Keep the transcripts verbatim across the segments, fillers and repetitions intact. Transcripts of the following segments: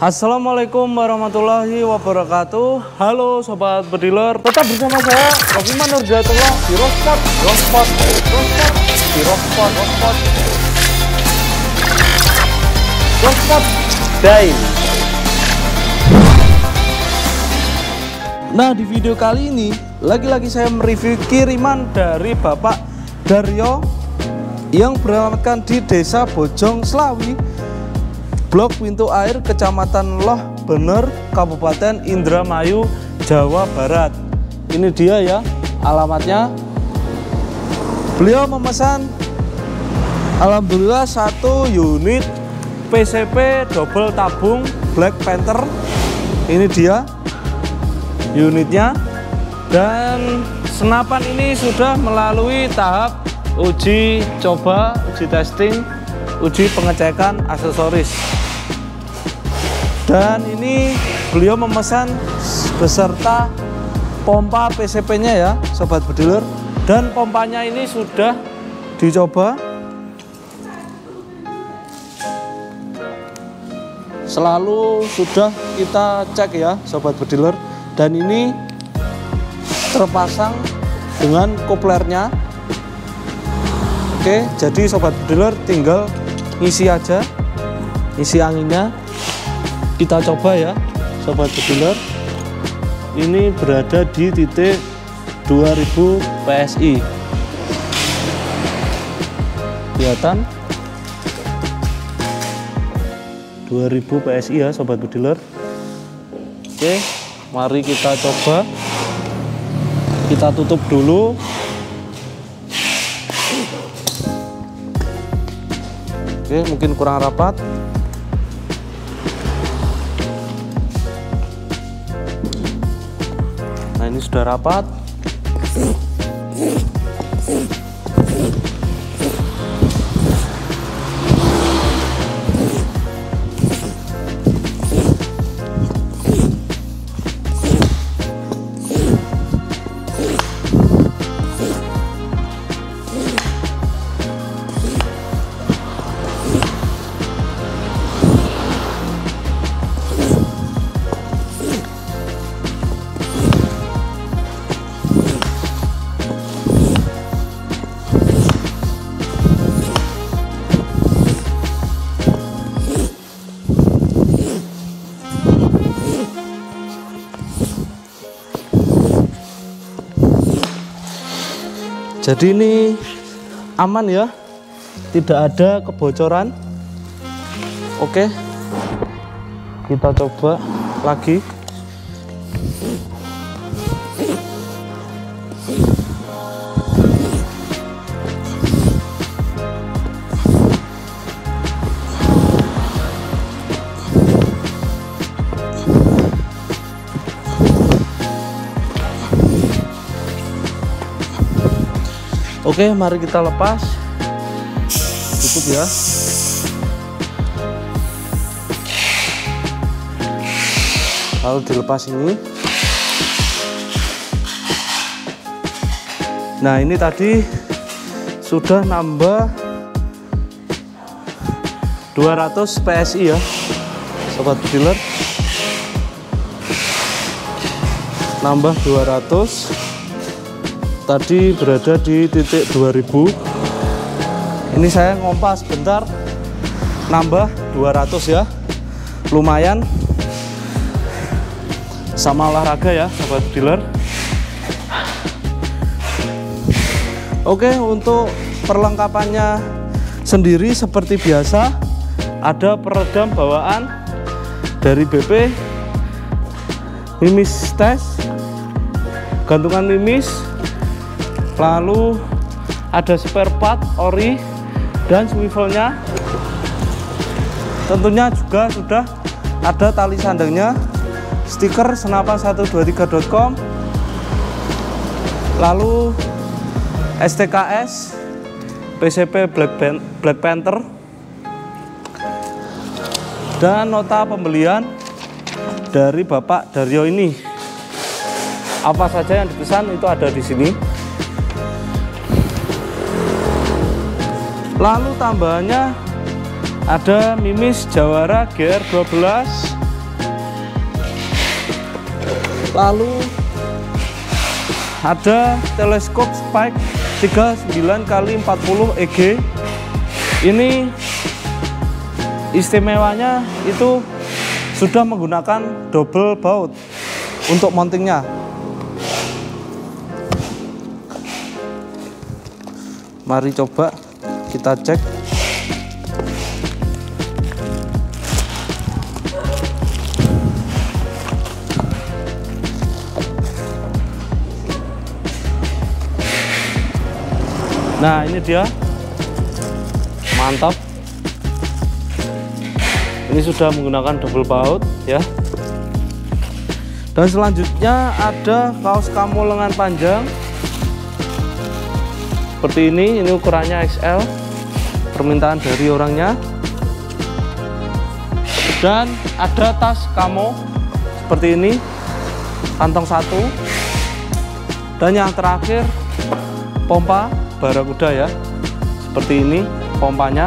Assalamualaikum warahmatullahi wabarakatuh. Halo sobat bediler, tetap bersama saya Rofiman Nurjatullah di Rospot, Rospot, Rospot, di Rospot, Rospot, Rospot Daily. Nah, di video kali ini lagi-lagi saya mereview kiriman dari Bapak Daryo yang beralamatkan di Desa Bojong Slawi, Blok Pintu Air, Kecamatan Loh Bener, Kabupaten Indramayu, Jawa Barat. Ini dia ya alamatnya. Beliau memesan alhamdulillah satu unit P C P double tabung Black Panther. Ini dia unitnya, dan senapan ini sudah melalui tahap uji coba, uji testing, uji pengecekan aksesoris. Dan ini beliau memesan beserta pompa P C P-nya ya sobat bediler, dan pompanya ini sudah dicoba, selalu sudah kita cek ya sobat bediler. Dan ini terpasang dengan koplernya. Oke, jadi sobat bediler tinggal ngisi aja, isi anginnya. Kita coba ya sobat bediler. Ini berada di titik dua ribu P S I. Kelihatan dua ribu P S I ya sobat bediler. Oke, mari kita coba. Kita tutup dulu. Oke, mungkin kurang rapat. Nah, ini sudah rapat. Jadi ini aman ya, tidak ada kebocoran. Oke, kita coba lagi. Oke, mari kita lepas. Tutup ya. Lalu dilepas ini. Nah, ini tadi sudah nambah dua ratus P S I ya sobat bediler. Nambah dua ratus. Tadi berada di titik dua ribu. Ini saya ngompas bentar, nambah dua ratus ya. Lumayan. Sama olahraga ya sobat dealer. Oke, untuk perlengkapannya sendiri seperti biasa, ada peredam bawaan dari B P, mimis tes, gantungan mimis, lalu ada spare part ori dan swivelnya. Tentunya juga sudah ada tali sandangnya, stiker senapan seratus dua puluh tiga dot com, lalu S T K S, P C P Black, Black Panther, dan nota pembelian dari Bapak Daryo ini. Apa saja yang dipesan itu ada di sini. Lalu tambahannya ada mimis Jawara G R dua belas Lalu ada teleskop Spike tiga puluh sembilan kali empat puluh E G. Ini istimewanya itu sudah menggunakan double baut untuk mountingnya. Mari coba kita cek. Nah, ini dia, mantap. Ini sudah menggunakan double baut ya. Dan selanjutnya ada kaos kamo lengan panjang seperti ini. Ini ukurannya X L, permintaan dari orangnya. Dan ada tas kamo seperti ini, kantong satu. Dan yang terakhir pompa Barakuda ya, seperti ini pompanya.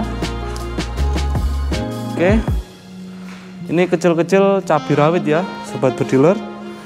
Oke, ini kecil-kecil cabai rawit ya sobat bediler.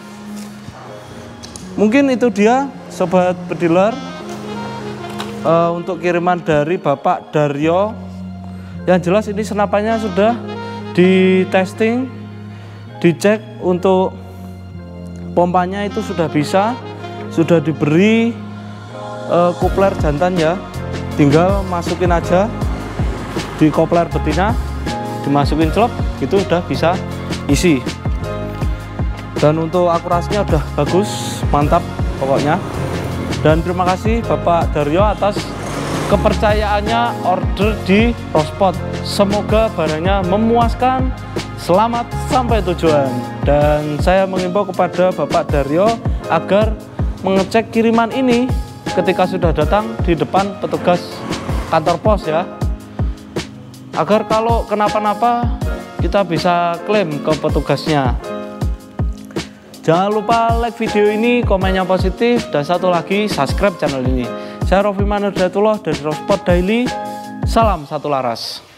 Mungkin itu dia sobat bediler, uh, untuk kiriman dari Bapak Daryo. Yang jelas ini senapannya sudah di testing, dicek untuk pompanya itu sudah bisa, sudah diberi Uh, kopler jantan ya, tinggal masukin aja di kopler betina, dimasukin celop itu udah bisa isi. Dan untuk akurasinya udah bagus, mantap pokoknya. Dan terima kasih Bapak Daryo atas kepercayaannya order di Rospot. Semoga barangnya memuaskan, selamat sampai tujuan. Dan saya mengimbau kepada Bapak Daryo agar mengecek kiriman ini ketika sudah datang di depan petugas kantor pos ya, agar kalau kenapa-napa kita bisa klaim ke petugasnya. Jangan lupa like video ini, komennya positif, dan satu lagi subscribe channel ini. Saya Rofi Manurdatullah dari Rospot Daily. Salam satu laras.